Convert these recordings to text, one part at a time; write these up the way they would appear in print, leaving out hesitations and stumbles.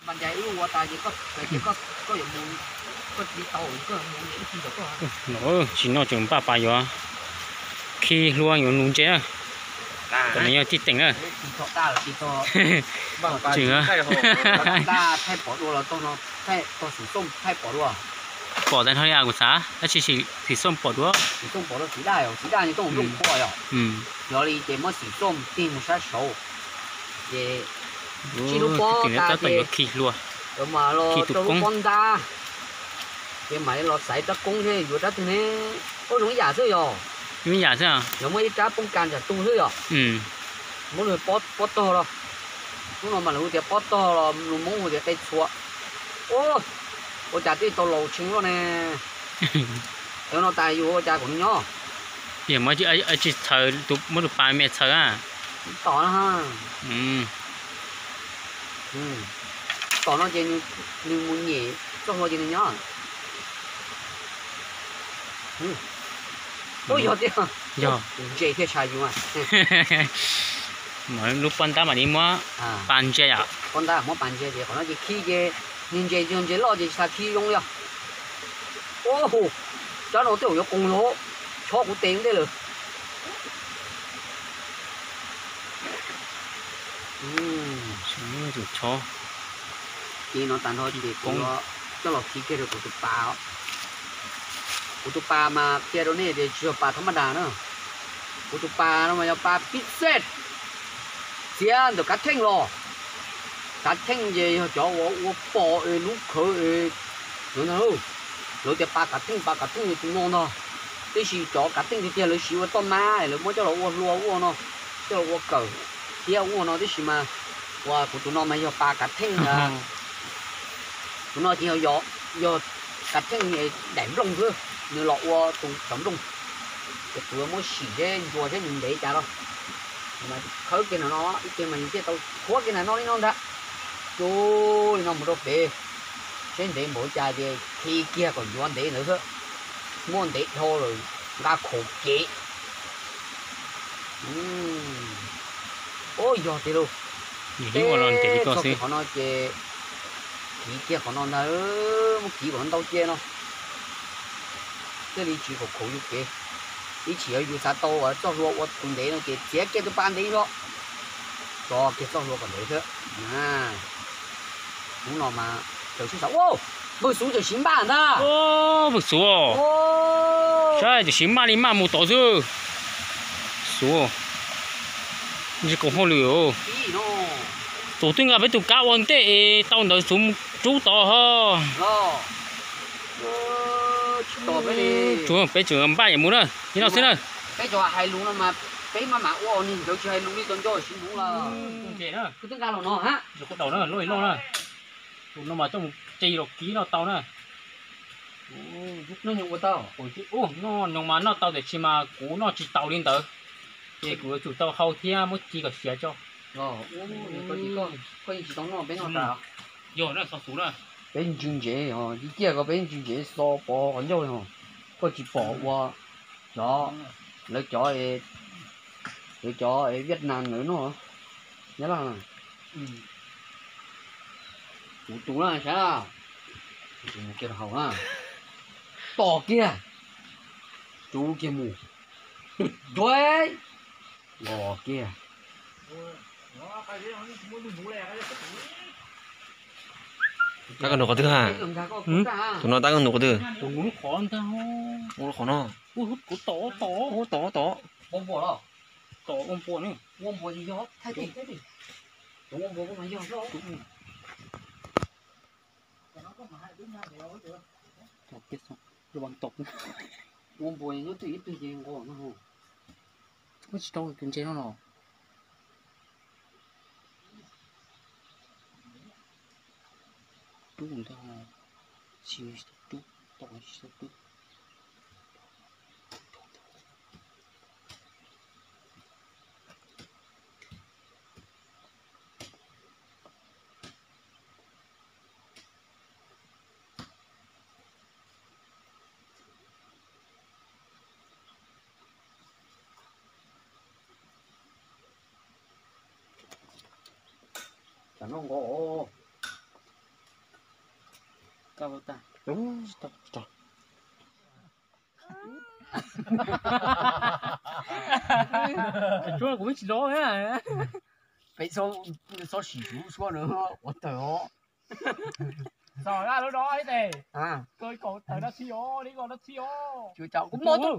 bạn chạy luôn tại vì có những mùi có đi tàu có mùi những gì đó có nó chỉ nó chừng ba bài rồi khi luôn những luôn chế còn nhiều tí tỉnh nữa ta là tí to chừng á ta thay bỏ đồ là to nó thay to sử dụng thay bỏ đồ bỏ ra thôi à của xã nó chỉ thì xong bỏ đũa sử dụng bỏ đồ chỉ đại như tôi dùng qua rồi rồi đi để mà sử dụng tìm một số sầu để chỉ lúc bỏ ta thì khi luôn rồi mà lo tôi con ta cái máy lo sấy ta công thế rồi ta thế có đúng giả thôi rồi đúng giả chứ à rồi mới cá bông can giả tung thôi rồi mỗi người bót to rồi lúc nào mà nó thì bót to rồi muốn một cái chua ô ô chả tí to lầu chính luôn nè nếu nó tài vô cha cũng nhỏ thì mới chỉ chờ tụi mới được 3 mét chờ à tỏ nó ha tỏ nó chỉ như muốn nhẹ cho nó chỉ như nhỏ ôi giọt đi giọt dễ thế sai chứ mà mà lúc con ta mà đi mua bàn chế à con ta mua bàn chế thì họ nói chỉ khi cái nhìn chế lo chỉ sao khi用了ô cho nó tiểu có cùng lỗ cho cũng tiền đấy rồi rồi cho thì nó tàn thôi thì cũng cho nó khi kia được của tụi ba mà kia đó này thì chưa ba thấm đà nữa của tụi ba nó mà cho ba pít set tiền được cắt thanh rồi cắt thanh gì cho我bỏ lúc khởi nữa đâu rồi thì ba cắt thanh thì cũng ngon đó cái gì cho cắt thanh thì tiền lấy xíu tôm má rồi mới cho nó uo nó cho nó uo cờ thì uo nó cái gì mà của tụi nó mà cho ba cắt thanh là tụi nó chỉ do cắt thanh này đánh rồng thôi như lọ uo tụi chống rồng cái tụi mới xỉ thế vừa thế mình để trả đâu mà khởi cái nó cái mình cái tao khóa cái này nó đi non đã rồi nó một đôi bể trên để mỗi cha thì khi kia còn muốn để nữa thôi muốn để thôi rồi ra khổ kế ôi giời thì luôn những con để có gì họ nói chê khi kia họ nói là một kỹ bọn tao chê nó cái đi chỉ khổ khổ như kế đi chỉ ở sao tao ở cho ruộng cùng để nó kể chế cái ban đấy đó cho cái cho ruộng còn để thôi đúng rồi mà đầu tiên sao ô bữa xuống就行吧的 ô bữa xuống ô sai就行吧你嘛冇多少xuống你讲好了昨天我被tu cá quan tệ tao nói xuống chú to ha to cái đi chú bé trưởng ba em muốn rồi như nào xin ơi cái trò hay luôn mà cái mà ô nhìn chỗ chơi luôn đi tuần cho xin luôn là kệ đó cứ tiếng ca là nó hả rồi có đầu nó lôi lôi nữa nó mà trong chi rồi ký nó tao nữa nó nhung của tao nó nhưng mà nó tao để chi mà cú nó chỉ tao lên tới thì của chủ tao hậu thiên mới chỉ có xé cho có gì chỉ tao nó bên nó tao rồi nó sao số rồi bên chuyên chế đi kia có bên chuyên chế so bỏ còn nhiều rồi có chỉ bỏ qua đó lấy cho Việt Nam nữa nó nhớ là tú là sao kia hậu ha to kia chú kia mù đuôi bò kia ta cần nổ có thứ hả tụi nó ta cần nổ có thứ tụi nó khó hơn tao nó khó nó hút của to bông bò đó to ông bò nữa bông bò gì đó thay đi đúng bông bò có mấy gió tộc biết không rồi bằng tộc bông bò nó tùy gì ngon nó không có chỉ đâu kiềm chế nó nào đúng rồi siêu đúng to siêu đúng nó ngộ Cao ta. Đúng. Stop. Chúa cũng biết đó á. Phải số xỉ chú số nữa, ủa trời ơi. Rồi ra lúc đó ấy tề. À, Tôi cổ tới nó thiêu, đi còn nó thiêu. chưa cháu cũng nói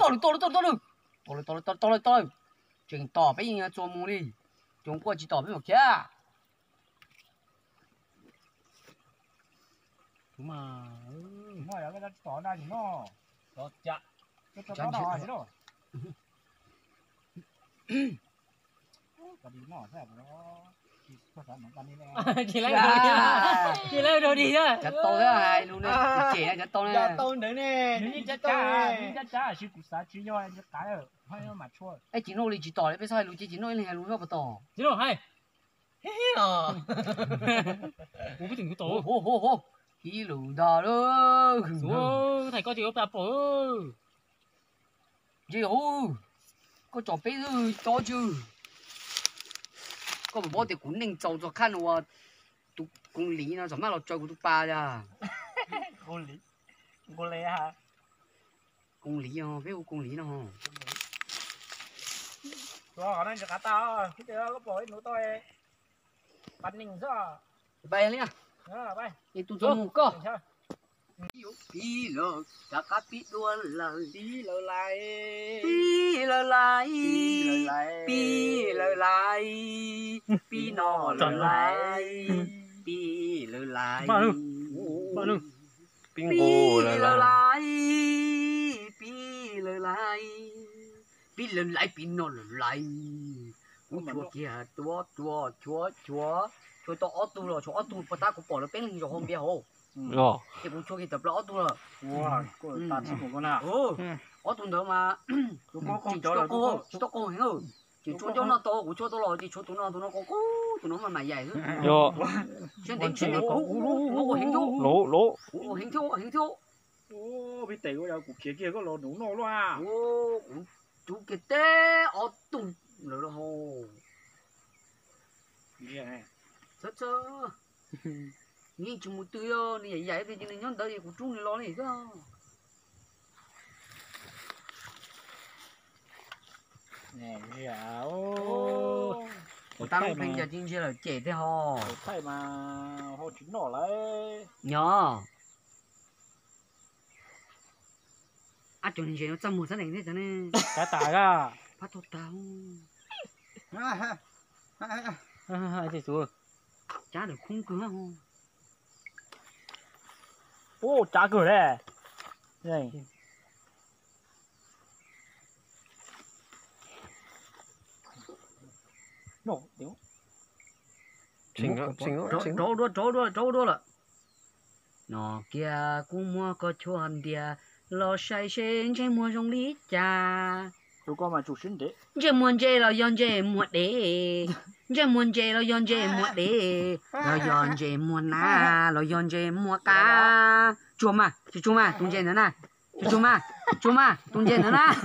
tôi. Chuyện tỏ bây giờ cho mua đi. Chúng qua chỉ tỏ với một kia. Đúng mà. Ngoài ở cái đó tỏ ra gì nó. Đó chạ. Cái đó đỏ gì đó. Cái đi nó thế nó. Chị lấy đồ đi. Chị lấy đồ đi á. Chặt tôi đó hai luôn đấy. Chị này chặt tôi này. Dạ tôi nữa nè. Những chất chả chỉ củ sa chỉ cho anh cái ở hay nó mà chua. Ê chị nói chỉ tỏ đấy, bây giờ lúc chị nói là lúc nó tỏ. Chị nói hay. Ủa biết đừng có tổ. Hô. Hi lù đà đó. Ủa thầy có chị ốp tạp rồi. Gì hô. Có trò bé ư to chứ. Có một bó thì cũng nên trâu cho khăn và tụ công lý nó giống như là chơi của tụ ba ra. Cô lê hả? Công lý không, biết công lý nó không? Rồi nó cho tao, cái đó có bồi nữa tôi. Bắn ninh sao? Bay lên à? Đó bay. Đi tụ cho một cơ. Đi lờ, đã cắt biết đua lờ. Đi lờ lại. Pi lờ lại. Pi lờ lại. Pi nọ lờ lại. Pi lờ lại. Bạn ơi. Bingo là lại. Pi lờ lại. Pi lờ lại, pi nọ lờ lại. Chúa kìa, chúa to tu rồi, chúa tu, bắt ta cũng bỏ nó bên lên rồi không biết hồ. Rồi. Thì cũng chúa kia tập lo tu rồi. Wow, cô ta chỉ một con nào. Ở tu nữa mà. Chú có con Chỉ chó là to cô hiểu không? Chỉ chúa nó to, của chúa to rồi, thì chúa tụi nó có tụi nó mà mày dày nữa. Rồi. Chuyện nó có hình thú. Lỗ. Hình thú. Ô, bị tẩy rồi, cục kia có lỗ nổ nổ luôn à. Ô, chú kia té ở tu rồi hồ. Yeah. Chết. Nhìn chúng một tươi này vậy thì nên nhón tới của chúng này lo này cơ. Nè, dạ. Ô. Ta không bình giờ chính là trẻ thế ho. Thầy mà họ chính nổ lấy. Nhớ. À chúng này nó chăm một thế thế này. Cá tải à. Phát tốt tao. Hai chị chú. Chả được khung cửa không? Ô, trả cửa đấy. Đây. Nổ, tiểu. Xinh Trâu đua là. Nó kia cũng mua có chuan địa. Lo say sen trên mua rong lý cha. Chú con mà chủ sinh đấy. Chỉ muốn chơi là yon chơi mua để. Chỉ muốn chơi là yon chơi mua để. Là yon chơi mua na, là yon chơi mua cá. Chua mà, tung chơi nữa nè. Chua mà, tung chơi nữa nè.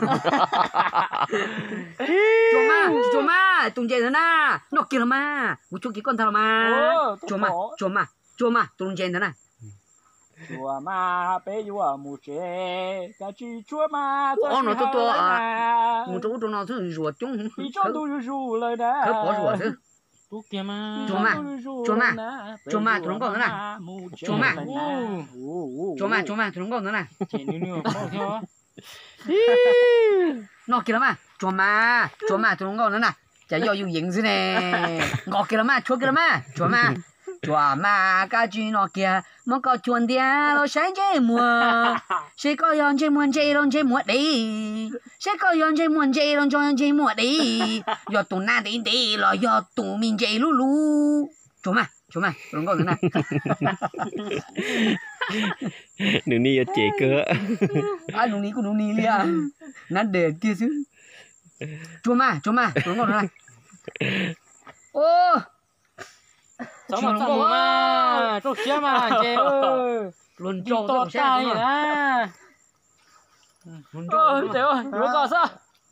Chua mà, tung chơi nữa nè. Nó kia là mà, một chút kia con thằng mà. Chua mà, tung chơi nữa nè. Chua mà bé chua mu chế cái chi chua mà nó to à một chỗ nó thứ ruột chúng đi cho tôi rủ lời đấy khớp bỏ ruột chứ Tú kia mà. chua mà tụi nó còn nữa này chua mà tụi nó còn nữa này Chị nương không theo. nó kia lắm à chua mà tụi nó còn nữa này chả do dùng dính nè ngọt kia lắm à chua kia lắm à chua mà cái chi nó kia mà có chuồn đi nó sáng chơi mùa sẽ có yon chơi muôn chơi lon chơi mùa đi sẽ có yon chơi muôn chơi lon chơi mùa đi do tụi na đi là do tụi mình chơi lu chua mà đúng không này Nửa ni ở trẻ cơ. à nụ ni liền nó để kia chứ chua mà đúng không này ô Cháu mà chăm mà. Chỗ xía mà chị ơi. luôn Đi trâu to xe tay vậy nè. luôn Ôi trời ơi, nó có sao?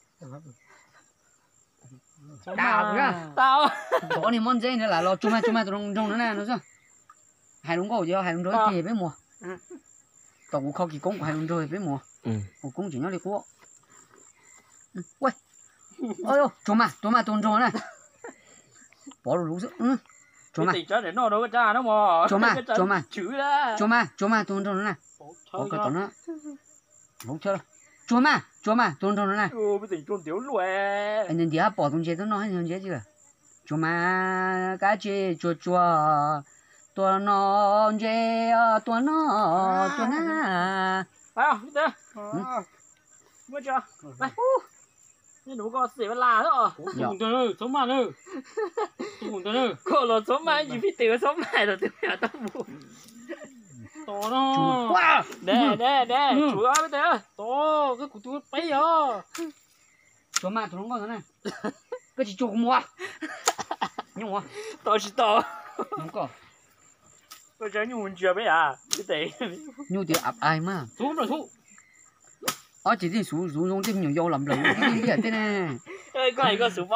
đào ra Tao. có này món dây nữa là lo chuma tụi nó nữa nè nó sao hai đúng cổ chưa hai đúng rồi kì với mùa tao cũng không kỳ công của hai luôn rồi với mùa cũng chỉ nó đi của ui ôi cho mà tuần rồi này bỏ đồ lú sức cho mà để nó đâu có cha nó mà cho mà tuần rồi này bỏ cái tuần nó không chơi cho mà tuần rồi này bây giờ tuần tiểu lùi anh nên đi bỏ tuần chế nó hay tuần chế chưa cho mà cái chế cho tuần nó chế tuần nó cho na không biết mua chưa đâyนี่หนูก็เสียเวลาแล้วอ่ะ cùng tới nơi sống mà nơi cùng tới nơi ก็รถสมัยอยู่พี่ติ๋วสมัยเราติ๋วอยากต้องบุก to nó เด้ชัวร์พี่ติ๋ว to cái của tôi bây giờ cho mà tuần nó này cái gì cho mua nhưng mà ต่อชิต่อ không có ก็จะอยู่มันเชื่อไหมอ่ะพี่ติ๋ว nhiều tiền áp ai mà xuống rồi xuống chỉ đi xuống xuống thêm nhiều dầu lầm lầm cái gì thế này เอ้ยก็ไอ้ก็สูบไป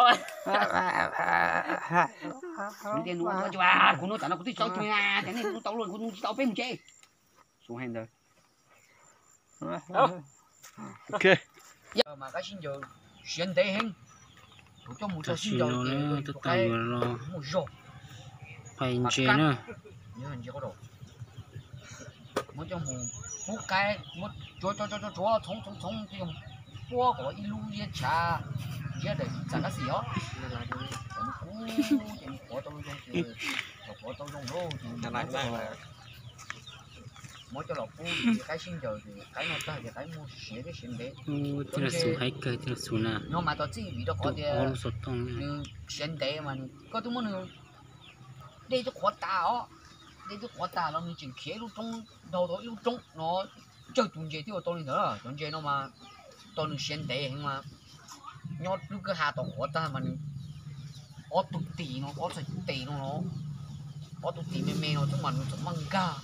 tiền nuôi cho cũng nó tao nó cũng thích tao thôi à cái này cũng tao luôn cũng tao bên chơi xuống hàng rồi ok giờ mà cái xin giờ xuyên tế hình cho một ta xin xuyên giờ nó nữa ta tao nó một rổ phải chế nữa nhớ hình gì có đồ một cho một cái một cho thông cái bua của ilu ye cha ye để chẳng có gì hết của tôi trong lô thì mỗi cho lọc cái xin giờ thì cái nó ta thì cái mua xé cái xin đấy thế là xuống hay cái thế là xuống à nhưng mà tao chỉ vì đó có thì sốt tông như xin đấy mà có tôi muốn đây cho khó tao đây cho khó tao nó mình chỉ khé lúc trong đầu đó lúc trong nó chơi tuần gì thì tôi nữa tuần gì nó mà tôi được xin đấy mà nhót lúc cái hà tàu khó ta mình ở tụt tì nó ở sợi tì nó ở tụt tì mê nó chúng mình măng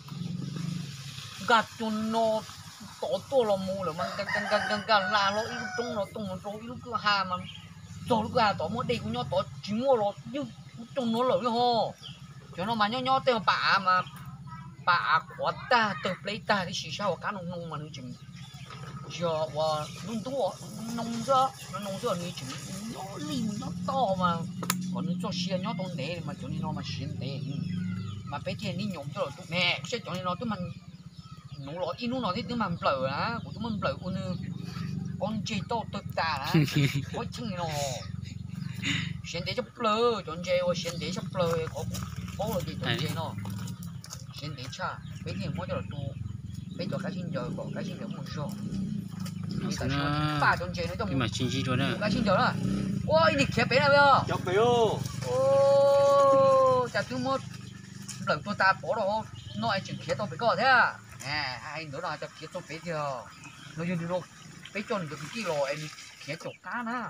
gà chun nó to là mù là mình càng là nó lúc trong nó tung nó trôi lúc cái hà mà rồi lúc hà tàu mua đây cũng nhót tàu chỉ mua nó như trong nó lở ho cho nó mà nhót theo bà mà bà khó ta từ lấy ta cái gì sao cá nông mà nó chừng giờ và nông tua nông dơ này chừng nó lim nó to mà còn nó cho xe nhót tông để mà cho nên nó mà xuyên để mà bé tiền đi nhộng cho tụi mẹ sẽ cho nên nó tụi mình nó lo in nó thì tụi mình lỡ á của tụi mình lỡ con chi to tự ta á có chừng nó xuyên để cho lỡ chọn chơi và xuyên để cho lỡ có là gì chọn chơi nó xuyên để cha bé tiền mỗi cho là tu bé cho cái xin giờ có cái xin giờ một số ba chọn chơi nó trong nhưng mà chính trị rồi nè cái xin giờ đó ôi đi khép bé nào bây chọc biểu ô chả tôi một lần tôi ta bỏ đâu nó ai chừng khép tôi phải có thế à ai nữa là cho khép tôi phải chưa nó như nó phải cho được cái lò em khép chọc cá nè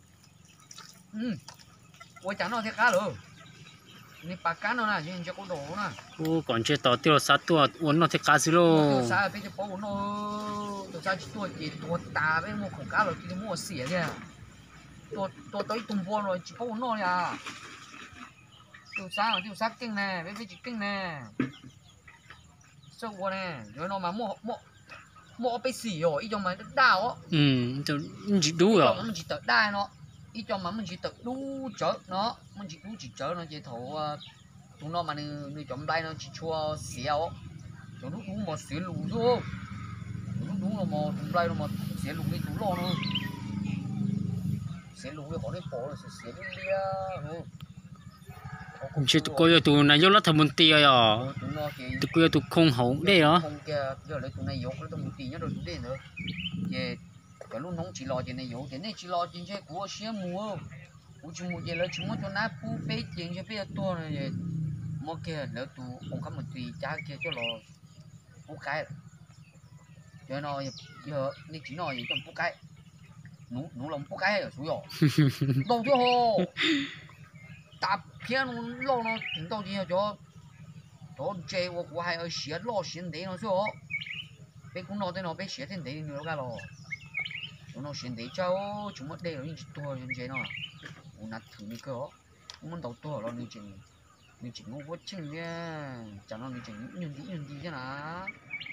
ôi chẳng nói thế cá rồiนี่ปลาก้านเนาะยังจะก็โดนะ ô còn chơi tàu tiêu sátตัวuốn nó thế cá gì lô ตัวซาไปจะปอเนาะตัวซาตัวจีตัวตาไปหมดของก้าเรากินหมดเสียเนี่ยตัวตุ้มบัวเนาะจีปอเนาะเนี่ยตัวซาเก่งแน่ไปจีเก่งแน่สักวันเนี่ยเดี๋ยวเนาะมาหมอไปสีอ๋ออีจงมันด่าอ๋อจะchỉ đủ อีจ rồi งมันจีเตะได้เนาะอีจงมันจีเตะดูเจอเนาะมันจีดูจีเจอเนาะจีโถตรงนั้นมันนี่จอมได้เนาะจีชัวเสียวจงดูมาเสียลูกด้วยดูเรามาตรงได้เรามาเสียลูกนี่ดูรอเนาะเสียลูกนี่ขอได้ปอเลยเสียเลี้ยเนาะ chỉ tụi coi tụi này vô lát thầm một tia à tụi coi tụi không hậu đây đó không kia giờ lấy tụi này dốt lấy tụi một tí nhá rồi tụi đây nữa về cái lúc nóng chỉ lo chuyện này dốt chuyện này chỉ lo chuyện chơi của xe mua của chúng mua về lấy chúng mua cho nó pu bê chuyện cho bê to này về mua kia lấy tụi ông không một tí cha kia cho lo pu cái cho nó giờ này chỉ nói trong pu cái nú lòng pu cái ở suối đâu chứ hồ đạp kia nó lo nó tính đâu gì cho chơi của hai ở xía lo xuyên đấy nó chứ bé cũng nói tới nó bé xía thêm đấy nữa cả rồi nó xuyên đấy cho chúng mất đây là những chuyện to như thế nó nát thử như cơ muốn đầu to là mình chỉ ngu quá chừng nha chẳng nó mình chỉ những gì chứ nào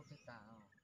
thế tao